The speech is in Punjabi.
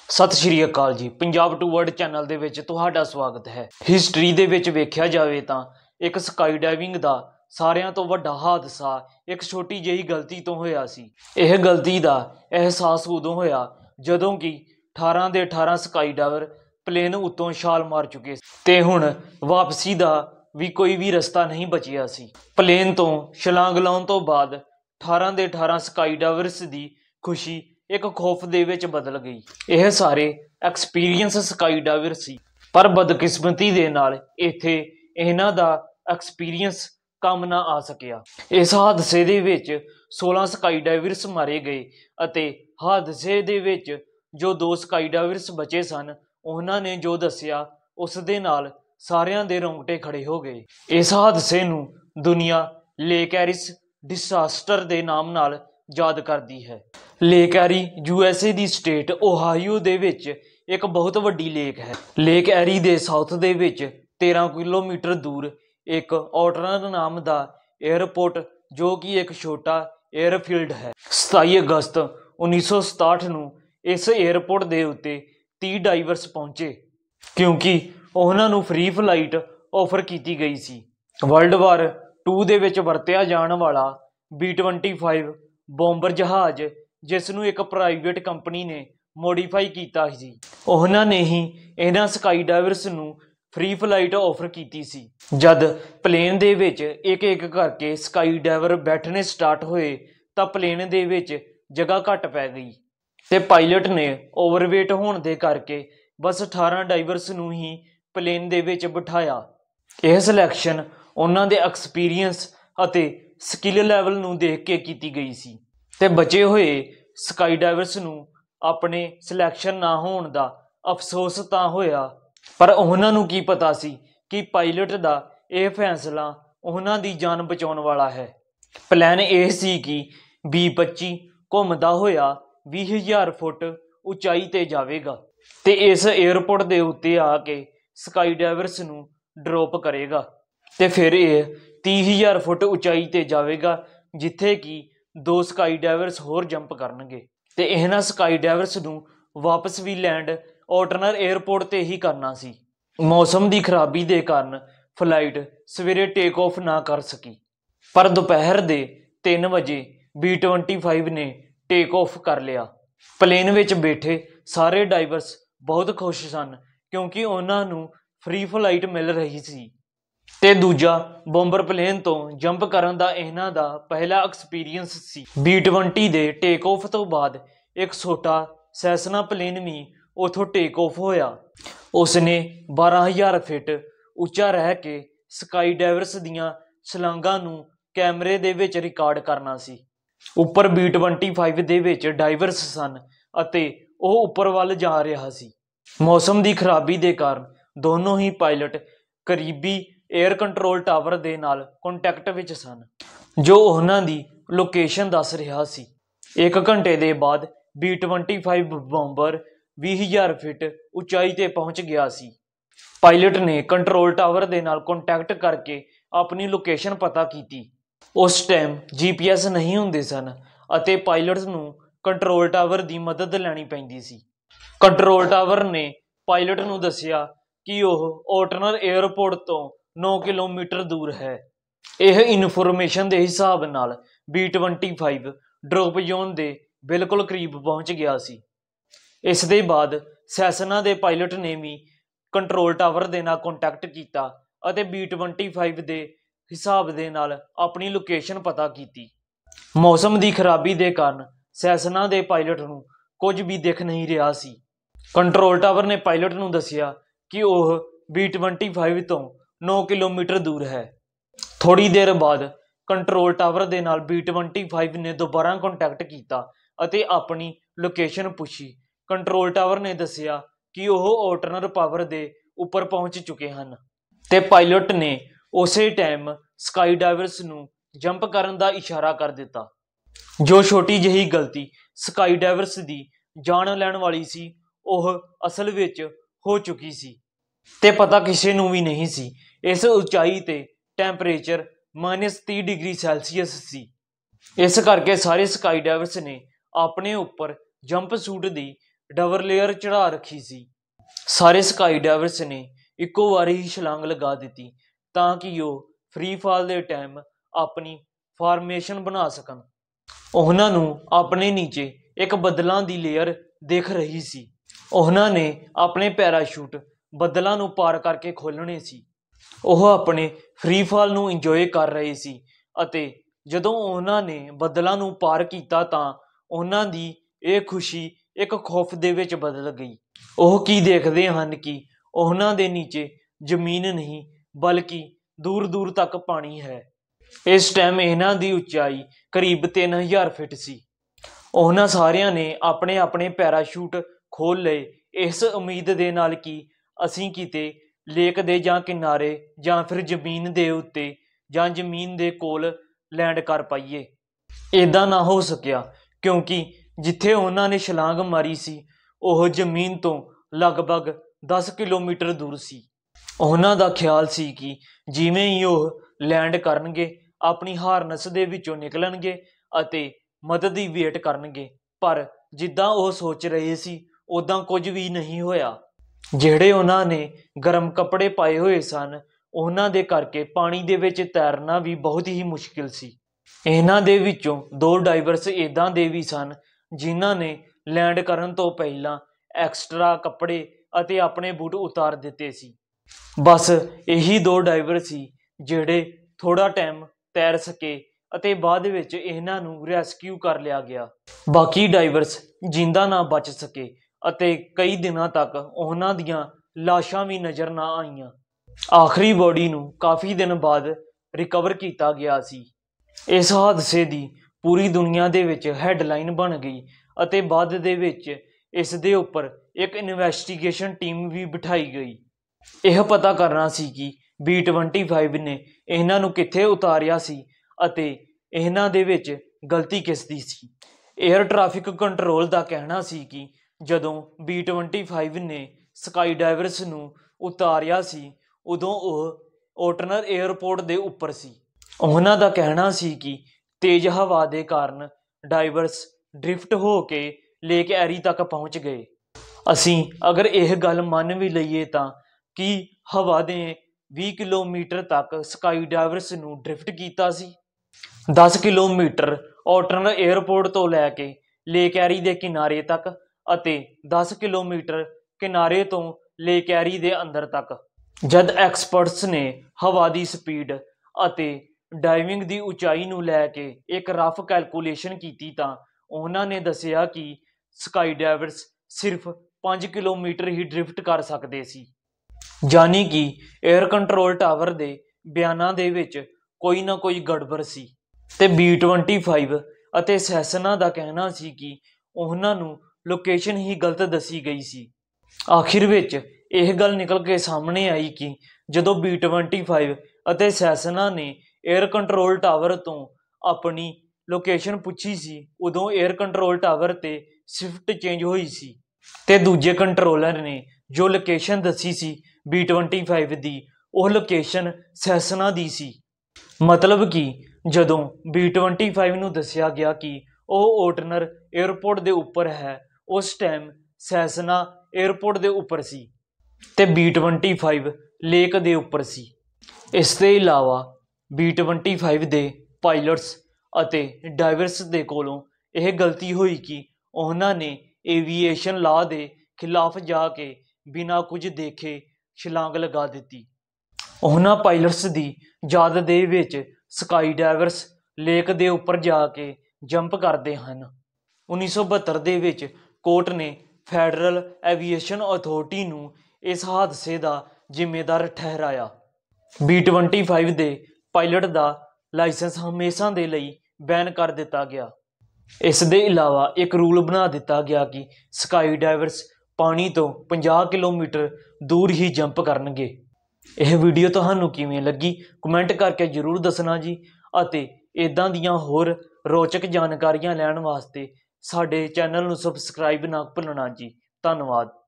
ਸਤਿ ਸ਼੍ਰੀ ਅਕਾਲ ਜੀ। ਪੰਜਾਬ ਟੂ ਵਰਲਡ ਚੈਨਲ ਦੇ ਵਿੱਚ ਤੁਹਾਡਾ ਸਵਾਗਤ ਹੈ। ਹਿਸਟਰੀ ਦੇ ਵਿੱਚ ਵੇਖਿਆ ਜਾਵੇ ਤਾਂ ਇੱਕ ਸਕਾਈ ਡਾਈਵਿੰਗ ਦਾ ਸਾਰਿਆਂ ਤੋਂ ਵੱਡਾ ਹਾਦਸਾ ਇੱਕ ਛੋਟੀ ਜਿਹੀ ਗਲਤੀ ਤੋਂ ਹੋਇਆ ਸੀ। ਇਹ ਗਲਤੀ ਦਾ ਅਹਿਸਾਸ ਉਦੋਂ ਹੋਇਆ ਜਦੋਂ ਕਿ 18 ਦੇ 18 ਸਕਾਈ ਡਾਈਵਰ ਪਲੇਨ ਉੱਤੋਂ ਛਾਲ ਮਾਰ ਚੁੱਕੇ ਸੀ ਤੇ ਹੁਣ ਵਾਪਸੀ ਦਾ ਵੀ ਕੋਈ ਵੀ ਰਸਤਾ ਨਹੀਂ ਬਚਿਆ ਸੀ। ਪਲੇਨ ਤੋਂ ਛਲਾਂਗ ਲਾਉਣ ਤੋਂ ਬਾਅਦ 18 ਦੇ 18 ਸਕਾਈ ਡਾਈਵਰਸ ਦੀ ਖੁਸ਼ੀ ਇੱਕ ਖੌਫ ਦੇ ਵਿੱਚ ਬਦਲ ਗਈ। ਇਹ ਸਾਰੇ ਐਕਸਪੀਰੀਅੰਸ ਸਕਾਈ ਡਾਈਵਰ ਸੀ, ਪਰ ਬਦਕਿਸਮਤੀ ਦੇ ਨਾਲ ਇੱਥੇ ਇਹਨਾਂ ਦਾ ਐਕਸਪੀਰੀਅੰਸ ਕੰਮ ਨਾ ਆ ਸਕਿਆ। ਇਸ ਹਾਦਸੇ ਦੇ ਵਿੱਚ 16 ਸਕਾਈ ਡਾਈਵਰਸ ਮਾਰੇ ਗਏ ਅਤੇ ਹਾਦਸੇ ਦੇ ਵਿੱਚ ਜੋ 2 ਸਕਾਈ ਡਾਈਵਰਸ ਬਚੇ ਸਨ, ਉਹਨਾਂ ਨੇ ਜੋ ਦੱਸਿਆ ਉਸ ਦੇ ਨਾਲ ਸਾਰਿਆਂ ਦੇ ਰੌਂਗਟੇ ਖੜੇ ਹੋ ਗਏ। ਇਸ ਹਾਦਸੇ ਨੂੰ ਦੁਨੀਆ ਲੇਕ ਐਰਿਸ ਡਿਸਾਸਟਰ ਦੇ ਨਾਮ ਨਾਲ ਯਾਦ ਕਰਦੀ ਹੈ। ਲੇਕ ਐਰੀ USA ਦੀ ਸਟੇਟ ਓਹਾਈਓ ਦੇ ਵਿੱਚ ਇੱਕ ਬਹੁਤ ਵੱਡੀ ਲੇਕ ਹੈ। ਲੇਕ ਐਰੀ ਦੇ ਸਾਊਥ ਦੇ ਵਿੱਚ 13 ਕਿਲੋਮੀਟਰ ਦੂਰ ਇੱਕ ਔਟਨਰ ਨਾਮ ਦਾ 에ਅਰਪੋਰਟ, ਜੋ ਕਿ ਇੱਕ ਛੋਟਾ 에ਅਰਫੀਲਡ ਹੈ। 27 ਅਗਸਤ 1967 ਨੂੰ ਇਸ 에ਅਰਪੋਰਟ ਦੇ ਉੱਤੇ 30 ਡਾਈਵਰਸ ਪਹੁੰਚੇ ਕਿਉਂਕਿ ਉਹਨਾਂ ਨੂੰ ਫ੍ਰੀ ਫਲਾਈਟ ਆਫਰ ਕੀਤੀ ਗਈ ਸੀ। ਵਰਲਡ ਵਾਰ 2 ਦੇ ਵਿੱਚ ਵਰਤਿਆ ਜਾਣ ਵਾਲਾ B-25 ਬੌਂਬਰ ਜਹਾਜ਼, ਜਿਸ ਨੂੰ ਇੱਕ ਪ੍ਰਾਈਵੇਟ ਕੰਪਨੀ ਨੇ ਮੋਡੀਫਾਈ ਕੀਤਾ ਸੀ, ਉਹਨਾਂ ਨੇ ਹੀ ਇਹਨਾਂ ਸਕਾਈ ਡਾਈਵਰਸ ਨੂੰ ਫ੍ਰੀ ਫਲਾਈਟ ਆਫਰ ਕੀਤੀ ਸੀ। ਜਦ ਪਲੇਨ ਦੇ ਵਿੱਚ ਇੱਕ ਇੱਕ ਕਰਕੇ ਸਕਾਈ ਡਾਈਵਰ ਬੈਠਣੇ ਸਟਾਰਟ ਹੋਏ ਤਾਂ ਪਲੇਨ ਦੇ ਵਿੱਚ ਜਗ੍ਹਾ ਘੱਟ ਪੈ ਗਈ ਤੇ ਪਾਇਲਟ ਨੇ ਓਵਰਵੇਟ ਹੋਣ ਦੇ ਕਰਕੇ ਬਸ 18 ਡਾਈਵਰਸ ਨੂੰ ਹੀ ਪਲੇਨ ਦੇ ਵਿੱਚ ਬਿਠਾਇਆ। ਇਹ ਸਿਲੈਕਸ਼ਨ ਉਹਨਾਂ ਦੇ ਐਕਸਪੀਰੀਅੰਸ ਅਤੇ ਸਕਿੱਲ ਲੈਵਲ ਨੂੰ ਦੇਖ ਕੇ ਕੀਤੀ ਗਈ ਸੀ ਤੇ ਬਚੇ ਹੋਏ ਸਕਾਈ ਡਾਈਵਰਸ ਨੂੰ ਆਪਣੇ ਸਿਲੈਕਸ਼ਨ ਨਾ ਹੋਣ ਦਾ ਅਫਸੋਸ ਤਾਂ ਹੋਇਆ, ਪਰ ਉਹਨਾਂ ਨੂੰ ਕੀ ਪਤਾ ਸੀ ਕਿ ਪਾਇਲਟ ਦਾ ਇਹ ਫੈਸਲਾ ਉਹਨਾਂ ਦੀ ਜਾਨ ਬਚਾਉਣ ਵਾਲਾ ਹੈ। ਪਲਾਨ ਇਹ ਸੀ ਕਿ B-25 ਘੁੰਮਦਾ ਹੋਇਆ 20,000 ਫੁੱਟ ਉਚਾਈ ਤੇ ਜਾਵੇਗਾ ਤੇ ਇਸ 에ਅਰਪੋਰਟ ਦੇ ਉੱਤੇ ਆ ਕੇ ਸਕਾਈ ਡਾਈਵਰਸ ਨੂੰ ਡ੍ਰੌਪ ਕਰੇਗਾ ਤੇ ਫਿਰ ਇਹ 30,000 ਫੁੱਟ ਉਚਾਈ ਤੇ ਜਾਵੇਗਾ, ਜਿੱਥੇ ਕਿ 2 ਸਕਾਈ ਡਾਈਵਰਸ ਹੋਰ ਜੰਪ ਕਰਨਗੇ ਤੇ ਇਹਨਾਂ ਸਕਾਈ ਡਾਈਵਰਸ ਨੂੰ ਵਾਪਸ ਵੀ ਲੈਂਡ ਔਟਨਰ 에ਅਰਪੋਰਟ ਤੇ ਹੀ ਕਰਨਾ ਸੀ। ਮੌਸਮ ਦੀ ਖਰਾਬੀ ਦੇ ਕਾਰਨ ਫਲਾਈਟ ਸਵੇਰੇ ਟੇਕ ਆਫ ਨਾ ਕਰ ਸਕੀ, ਪਰ ਦੁਪਹਿਰ ਦੇ 3 ਵਜੇ B-25 ਨੇ ਟੇਕ ਆਫ ਕਰ ਲਿਆ। ਪਲੇਨ ਵਿੱਚ ਬੈਠੇ ਸਾਰੇ ਡਾਈਵਰਸ ਬਹੁਤ ਖੁਸ਼ ਸਨ ਕਿਉਂਕਿ ਉਹਨਾਂ ਨੂੰ ਫ੍ਰੀ ਫਲਾਈਟ ਮਿਲ ਰਹੀ ਸੀ ਤੇ ਦੂਜਾ ਬੌਂਬਰ ਪਲੇਨ ਤੋਂ ਜੰਪ ਕਰਨ ਦਾ ਇਹਨਾਂ ਦਾ ਪਹਿਲਾ ਐਕਸਪੀਰੀਅੰਸ ਸੀ। B-20 ਦੇ ਟੇਕ ਆਫ ਤੋਂ ਬਾਅਦ ਇੱਕ ਛੋਟਾ ਸੈਸਨਾ ਪਲੇਨ ਵੀ ਉੱਥੋਂ ਟੇਕ ਆਫ ਹੋਇਆ। ਉਸਨੇ 12,000 ਫੁੱਟ ਉੱਚਾ ਰਹਿ ਕੇ ਸਕਾਈ ਡਾਈਵਰਸ ਦੀਆਂ ਛਲਾਂਗਾਂ ਨੂੰ ਕੈਮਰੇ ਦੇ ਵਿੱਚ ਰਿਕਾਰਡ ਕਰਨਾ ਸੀ। ਉੱਪਰ B-25 ਦੇ ਵਿੱਚ ਡਾਈਵਰਸ ਸਨ ਅਤੇ ਉਹ ਉੱਪਰ ਵੱਲ ਜਾ ਰਿਹਾ ਸੀ। ਮੌਸਮ ਦੀ ਖਰਾਬੀ ਦੇ ਕਾਰਨ ਦੋਨੋਂ ਹੀ ਪਾਇਲਟ ਕਰੀਬੀ 에ਅਰ ਕੰਟਰੋਲ ਟਾਵਰ ਦੇ ਨਾਲ ਕੰਟੈਕਟ ਵਿੱਚ ਸਨ, ਜੋ ਉਹਨਾਂ ਦੀ ਲੋਕੇਸ਼ਨ ਦੱਸ ਰਿਹਾ ਸੀ। 1 ਘੰਟੇ ਦੇ ਬਾਅਦ B-25 ਬੌਂਬਰ 20,000 ਫੁੱਟ ਉਚਾਈ ਤੇ ਪਹੁੰਚ ਗਿਆ ਸੀ। ਪਾਇਲਟ ਨੇ ਕੰਟਰੋਲ ਟਾਵਰ ਦੇ ਨਾਲ ਕੰਟੈਕਟ ਕਰਕੇ ਆਪਣੀ ਲੋਕੇਸ਼ਨ ਪਤਾ ਕੀਤੀ। ਉਸ ਟਾਈਮ GPS ਨਹੀਂ ਹੁੰਦੇ ਸਨ ਅਤੇ ਪਾਇਲਟ ਨੂੰ ਕੰਟਰੋਲ ਟਾਵਰ ਦੀ ਮਦਦ ਲੈਣੀ ਪੈਂਦੀ ਸੀ। ਕੰਟਰੋਲ ਟਾਵਰ ਨੇ ਪਾਇਲਟ ਨੂੰ ਦੱਸਿਆ ਕਿ ਉਹ ਔਟਨਰ 에ਅਰਪੋਰਟ ਤੋਂ 9 ਕਿਲੋਮੀਟਰ ਦੂਰ ਹੈ। ਇਹ ਇਨਫੋਰਮੇਸ਼ਨ ਦੇ ਹਿਸਾਬ ਨਾਲ B-25 ਡ੍ਰੌਪ ਜ਼ੋਨ ਦੇ ਬਿਲਕੁਲ ਕਰੀਬ ਪਹੁੰਚ ਗਿਆ ਸੀ। ਇਸ ਦੇ ਬਾਅਦ ਸੈਸਨਾ ਦੇ ਪਾਇਲਟ ਨੇ ਵੀ ਕੰਟਰੋਲ ਟਾਵਰ ਦੇ ਨਾਲ ਕੰਟੈਕਟ ਕੀਤਾ ਅਤੇ B-25 ਦੇ ਹਿਸਾਬ ਦੇ ਨਾਲ ਆਪਣੀ ਲੋਕੇਸ਼ਨ ਪਤਾ ਕੀਤੀ। ਮੌਸਮ ਦੀ ਖਰਾਬੀ ਦੇ ਕਾਰਨ ਸੈਸਨਾ ਦੇ ਪਾਇਲਟ ਨੂੰ ਕੁਝ ਵੀ ਦਿਖ ਨਹੀਂ ਰਿਹਾ ਸੀ। ਕੰਟਰੋਲ ਟਾਵਰ ਨੇ ਪਾਇਲਟ ਨੂੰ ਦੱਸਿਆ ਕਿ ਉਹ B-25 ਤੋਂ 9 ਕਿਲੋਮੀਟਰ ਦੂਰ ਹੈ। ਥੋੜੀ ਦੇਰ ਬਾਅਦ ਕੰਟਰੋਲ ਟਾਵਰ ਦੇ ਨਾਲ B-25 ਨੇ ਦੁਬਾਰਾ ਕੰਟੈਕਟ ਕੀਤਾ ਅਤੇ ਆਪਣੀ ਲੋਕੇਸ਼ਨ ਪੁੱਛੀ। ਕੰਟਰੋਲ ਟਾਵਰ ਨੇ ਦੱਸਿਆ ਕਿ ਉਹ ਔਟਨਰ ਪਾਵਰ ਦੇ ਉੱਪਰ ਪਹੁੰਚ ਚੁੱਕੇ ਹਨ ਤੇ ਪਾਇਲਟ ਨੇ ਉਸੇ ਟਾਈਮ ਸਕਾਈ ਡਾਈਵਰਸ ਨੂੰ ਜੰਪ ਕਰਨ ਦਾ ਇਸ਼ਾਰਾ ਕਰ ਦਿੱਤਾ। ਜੋ ਛੋਟੀ ਜਿਹੀ ਗਲਤੀ ਸਕਾਈ ਡਾਈਵਰਸ ਦੀ ਜਾਨ ਲੈਣ ਵਾਲੀ ਸੀ, ਉਹ ਅਸਲ ਵਿੱਚ ਹੋ ਚੁੱਕੀ ਸੀ ਤੇ ਪਤਾ ਕਿਸੇ ਨੂੰ ਵੀ ਨਹੀਂ ਸੀ। ਇਸ ਉਚਾਈ ਤੇ ਟੈਂਪਰੇਚਰ -30 ਡਿਗਰੀ ਸੈਲਸੀਅਸ ਸੀ। ਇਸ ਕਰਕੇ ਸਾਰੇ ਸਕਾਈ ਡਾਈਵਰਸ ਨੇ ਆਪਣੇ ਉੱਪਰ ਜੰਪ ਸੂਟ ਦੀ ਡਬਲ ਲੇਅਰ ਚੜਾ ਰੱਖੀ ਸੀ। ਸਾਰੇ ਸਕਾਈ ਡਾਈਵਰਸ ਨੇ ਇੱਕੋ ਵਾਰੀ ਹੀ ਛਲਾਂਗ ਲਗਾ ਦਿੱਤੀ ਤਾਂ ਕਿ ਉਹ ਫ੍ਰੀ ਫਾਲ ਦੇ ਟਾਈਮ ਆਪਣੀ ਫਾਰਮੇਸ਼ਨ ਬਣਾ ਸਕਣ। ਉਹਨਾਂ ਨੂੰ ਆਪਣੇ ਨੀਚੇ ਇੱਕ ਬੱਦਲਾਂ ਦੀ ਲੇਅਰ ਦਿਖ ਰਹੀ ਸੀ। ਉਹਨਾਂ ਨੇ ਆਪਣੇ ਪੈਰਾਸ਼ੂਟ ਬੱਦਲਾਂ ਨੂੰ ਪਾਰ ਕਰਕੇ ਖੋਲ੍ਹਣੇ ਸੀ। ਉਹ ਆਪਣੇ ਫ੍ਰੀ ਫਾਲ ਨੂੰ ਇੰਜੋਏ ਕਰ ਰਹੇ ਸੀ ਅਤੇ ਜਦੋਂ ਉਹਨਾਂ ਨੇ ਬੱਦਲਾਂ ਨੂੰ ਪਾਰ ਕੀਤਾ ਤਾਂ ਉਹਨਾਂ ਦੀ ਇਹ ਖੁਸ਼ੀ ਇੱਕ ਖੌਫ ਦੇ ਵਿੱਚ ਬਦਲ ਗਈ। ਉਹ ਕੀ ਦੇਖਦੇ ਹਨ ਕਿ ਉਹਨਾਂ ਦੇ ਨੀਚੇ ਜ਼ਮੀਨ ਨਹੀਂ ਬਲਕਿ ਦੂਰ ਦੂਰ ਤੱਕ ਪਾਣੀ ਹੈ। ਇਸ ਟਾਈਮ ਇਹਨਾਂ ਦੀ ਉਚਾਈ ਕਰੀਬ 3000 ਫਿਟ ਸੀ। ਉਹਨਾਂ ਸਾਰਿਆਂ ਨੇ ਆਪਣੇ ਆਪਣੇ ਪੈਰਾਸ਼ੂਟ ਖੋਲ੍ਹ ਲਏ ਇਸ ਉਮੀਦ ਦੇ ਨਾਲ ਕਿ ਅਸੀਂ ਕਿਤੇ ਲੇਕ ਦੇ ਜਾਂ ਕਿਨਾਰੇ ਜਾਂ ਫਿਰ ਜ਼ਮੀਨ ਦੇ ਉੱਤੇ ਜਾਂ ਜ਼ਮੀਨ ਦੇ ਕੋਲ ਲੈਂਡ ਕਰ ਪਾਈਏ। ਇੱਦਾਂ ਨਾ ਹੋ ਸਕਿਆ ਕਿਉਂਕਿ ਜਿੱਥੇ ਉਹਨਾਂ ਨੇ ਛਲਾਂਗ ਮਾਰੀ ਸੀ ਉਹ ਜ਼ਮੀਨ ਤੋਂ ਲਗਭਗ 10 ਕਿਲੋਮੀਟਰ ਦੂਰ ਸੀ। ਉਹਨਾਂ ਦਾ ਖਿਆਲ ਸੀ ਕਿ ਜਿਵੇਂ ਹੀ ਉਹ ਲੈਂਡ ਕਰਨਗੇ ਆਪਣੀ ਹਾਰਨਸ ਦੇ ਵਿੱਚੋਂ ਨਿਕਲਣਗੇ ਅਤੇ ਮਦਦ ਦੀ ਵੇਟ ਕਰਨਗੇ, ਪਰ ਜਿੱਦਾਂ ਉਹ ਸੋਚ ਰਹੇ ਸੀ ਉੱਦਾਂ ਕੁਝ ਵੀ ਨਹੀਂ ਹੋਇਆ। ਜਿਹੜੇ ਉਹਨਾਂ ਨੇ ਗਰਮ ਕੱਪੜੇ ਪਾਏ ਹੋਏ ਸਨ ਉਹਨਾਂ ਦੇ ਕਰਕੇ ਪਾਣੀ ਦੇ ਵਿੱਚ ਤੈਰਨਾ ਵੀ ਬਹੁਤ ਹੀ ਮੁਸ਼ਕਿਲ ਸੀ। ਇਹਨਾਂ ਦੇ ਵਿੱਚੋਂ 2 ਡਾਈਵਰਸ ਇੱਦਾਂ ਦੇ ਵੀ ਸਨ ਜਿਨ੍ਹਾਂ ਨੇ ਲੈਂਡ ਕਰਨ ਤੋਂ ਪਹਿਲਾਂ ਐਕਸਟਰਾ ਕੱਪੜੇ ਅਤੇ ਆਪਣੇ ਬੂਟ ਉਤਾਰ ਦਿੱਤੇ ਸੀ। ਬਸ ਇਹੀ 2 ਡਾਈਵਰ ਸੀ ਜਿਹੜੇ ਥੋੜ੍ਹਾ ਟਾਈਮ ਤੈਰ ਸਕੇ ਅਤੇ ਬਾਅਦ ਵਿੱਚ ਇਹਨਾਂ ਨੂੰ ਰੈਸਕਿਊ ਕਰ ਲਿਆ ਗਿਆ। ਬਾਕੀ ਡਾਈਵਰਸ ਜਿੰਦਾ ਨਾ ਬਚ ਸਕੇ ਅਤੇ ਕਈ ਦਿਨਾਂ ਤੱਕ ਉਹਨਾਂ ਦੀਆਂ ਲਾਸ਼ਾਂ ਵੀ ਨਜ਼ਰ ਨਾ ਆਈਆਂ। ਆਖਰੀ ਬੋਡੀ ਨੂੰ ਕਾਫੀ ਦਿਨ ਬਾਅਦ ਰਿਕਵਰ ਕੀਤਾ ਗਿਆ ਸੀ। ਇਸ ਹਾਦਸੇ ਦੀ ਪੂਰੀ ਦੁਨੀਆ ਦੇ ਵਿੱਚ ਹੈਡਲਾਈਨ ਬਣ ਗਈ ਅਤੇ ਬਾਅਦ ਦੇ ਵਿੱਚ ਇਸ ਦੇ ਉੱਪਰ ਇੱਕ ਇਨਵੈਸਟੀਗੇਸ਼ਨ ਟੀਮ ਵੀ ਬਿਠਾਈ ਗਈ। ਇਹ ਪਤਾ ਕਰਨਾ ਸੀ ਕਿ B-25 ਨੇ ਇਹਨਾਂ ਨੂੰ ਕਿੱਥੇ ਉਤਾਰਿਆ ਸੀ ਅਤੇ ਇਹਨਾਂ ਦੇ ਵਿੱਚ ਗਲਤੀ ਕਿਸ ਦੀ ਸੀ। ਏਅਰ ਟ੍ਰੈਫਿਕ ਕੰਟਰੋਲ ਦਾ ਕਹਿਣਾ ਸੀ ਕਿ ਜਦੋਂ B-25 ਨੇ ਸਕਾਈ ਡਾਈਵਰਸ ਨੂੰ ਉਤਾਰਿਆ ਸੀ ਉਦੋਂ ਉਹ ਓਟਨਰ ਏਅਰਪੋਰਟ ਦੇ ਉੱਪਰ ਸੀ। ਉਹਨਾਂ ਦਾ ਕਹਿਣਾ ਸੀ ਕਿ ਤੇਜ਼ ਹਵਾ ਦੇ ਕਾਰਨ ਡਾਈਵਰਸ ਡ੍ਰਿਫਟ ਹੋ ਕੇ ਲੇਕ ਐਰੀ ਤੱਕ ਪਹੁੰਚ ਗਏ। ਅਸੀਂ ਅਗਰ ਇਹ ਗੱਲ ਮੰਨ ਵੀ ਲਈਏ ਤਾਂ ਕਿ ਹਵਾ ਨੇ 20 ਕਿਲੋਮੀਟਰ ਤੱਕ ਸਕਾਈ ਡਾਈਵਰਸ ਨੂੰ ਡ੍ਰਿਫਟ ਕੀਤਾ ਸੀ। 10 ਕਿਲੋਮੀਟਰ ਓਟਨਰ ਏਅਰਪੋਰਟ ਤੋਂ ਲੈ ਕੇ ਲੇਕ ਐਰੀ ਦੇ ਕਿਨਾਰੇ ਤੱਕ ਅਤੇ 10 ਕਿਲੋਮੀਟਰ ਕਿਨਾਰੇ ਤੋਂ ਲੇਕ ਐਰੀ ਦੇ ਅੰਦਰ ਤੱਕ। ਜਦ ਐਕਸਪਰਟਸ ਨੇ ਹਵਾ ਦੀ ਸਪੀਡ ਅਤੇ ਡਾਈਵਿੰਗ ਦੀ ਉਚਾਈ ਨੂੰ ਲੈ ਕੇ ਇੱਕ ਰਫ ਕੈਲਕੂਲੇਸ਼ਨ ਕੀਤੀ ਤਾਂ ਉਹਨਾਂ ਨੇ ਦੱਸਿਆ ਕਿ ਸਕਾਈ ਡਾਈਵਰਸ ਸਿਰਫ 5 ਕਿਲੋਮੀਟਰ ਹੀ ਡ੍ਰਿਫਟ ਕਰ ਸਕਦੇ ਸੀ। ਯਾਨੀ ਕਿ ਏਅਰ ਕੰਟਰੋਲ ਟਾਵਰ ਦੇ ਬਿਆਨਾਂ ਦੇ ਵਿੱਚ ਕੋਈ ਨਾ ਕੋਈ ਗੜਬੜ ਸੀ ਤੇ B-25 ਅਤੇ ਸੈਸਨਾ ਦਾ ਕਹਿਣਾ ਸੀ ਕਿ ਉਹਨਾਂ ਨੂੰ ਲੋਕੇਸ਼ਨ ਹੀ ਗਲਤ ਦੱਸੀ ਗਈ ਸੀ। ਆਖਿਰ ਵਿੱਚ ਇਹ ਗੱਲ ਨਿਕਲ ਕੇ ਸਾਹਮਣੇ ਆਈ ਕਿ ਜਦੋਂ B-25 ਅਤੇ ਸੈਸਨਾ ਨੇ ਏਅਰ ਕੰਟਰੋਲ ਟਾਵਰ ਤੋਂ ਆਪਣੀ ਲੋਕੇਸ਼ਨ ਪੁੱਛੀ ਸੀ ਉਦੋਂ ਏਅਰ ਕੰਟਰੋਲ ਟਾਵਰ ਤੇ ਸ਼ਿਫਟ ਚੇਂਜ ਹੋਈ ਸੀ ਤੇ ਦੂਜੇ ਕੰਟਰੋਲਰ ਨੇ ਜੋ ਲੋਕੇਸ਼ਨ ਦੱਸੀ ਸੀ B-25 ਦੀ ਉਹ ਲੋਕੇਸ਼ਨ ਸੈਸਨਾ ਦੀ ਸੀ। ਮਤਲਬ ਕਿ ਜਦੋਂ B-25 ਨੂੰ ਦੱਸਿਆ ਗਿਆ ਕਿ ਉਹ ਓਟਨਰ ਏਅਰਪੋਰਟ ਦੇ ਉੱਪਰ ਹੈ ਉਸ ਟਾਈਮ ਸੈਸਨਾ ਏਅਰਪੋਰਟ ਦੇ ਉੱਪਰ ਸੀ ਤੇ B-25 ਲੇਕ ਦੇ ਉੱਪਰ ਸੀ। ਇਸ ਤੋਂ ਇਲਾਵਾ B-25 ਦੇ ਪਾਇਲਟਸ ਅਤੇ ਡਾਈਵਰਸ ਦੇ ਕੋਲੋਂ ਇਹ ਗਲਤੀ ਹੋਈ ਕਿ ਉਹਨਾਂ ਨੇ ਏਵੀਏਸ਼ਨ ਲਾਅ ਦੇ ਖਿਲਾਫ ਜਾ ਕੇ ਬਿਨਾਂ ਕੁਝ ਦੇਖੇ ਛਲਾਂਗ ਲਗਾ ਦਿੱਤੀ। ਉਹਨਾਂ ਪਾਇਲਟਸ ਦੀ ਯਾਦ ਦੇ ਵਿੱਚ ਸਕਾਈ ਡਾਈਵਰਸ ਲੇਕ ਦੇ ਉੱਪਰ ਜਾ ਕੇ ਜੰਪ ਕਰਦੇ ਹਨ। 1972 ਦੇ ਵਿੱਚ ਕੋਰਟ ਨੇ ਫੈਡਰਲ ਐਵੀਏਸ਼ਨ ਅਥਾਰਟੀ ਨੂੰ ਇਸ ਹਾਦਸੇ ਦਾ ਜ਼ਿੰਮੇਦਾਰ ਠਹਿਰਾਇਆ। B-25 ਦੇ ਪਾਇਲਟ ਦਾ ਲਾਇਸੈਂਸ ਹਮੇਸ਼ਾ ਦੇ ਲਈ ਬੈਨ ਕਰ ਦਿੱਤਾ ਗਿਆ। ਇਸ ਦੇ ਇਲਾਵਾ ਇੱਕ ਰੂਲ ਬਣਾ ਦਿੱਤਾ ਗਿਆ ਕਿ ਸਕਾਈ ਡਾਈਵਰਸ ਪਾਣੀ ਤੋਂ 50 ਕਿਲੋਮੀਟਰ ਦੂਰ ਹੀ ਜੰਪ ਕਰਨਗੇ। ਇਹ ਵੀਡੀਓ ਤੁਹਾਨੂੰ ਕਿਵੇਂ ਲੱਗੀ ਕਮੈਂਟ ਕਰਕੇ ਜ਼ਰੂਰ ਦੱਸਣਾ ਜੀ ਅਤੇ ਇੱਦਾਂ ਦੀਆਂ ਹੋਰ ਰੋਚਕ ਜਾਣਕਾਰੀਆਂ ਲੈਣ ਵਾਸਤੇ ਸਾਡੇ ਚੈਨਲ ਨੂੰ ਸਬਸਕ੍ਰਾਈਬ ਨਾ ਭੁੱਲਣਾ ਜੀ। ਧੰਨਵਾਦ।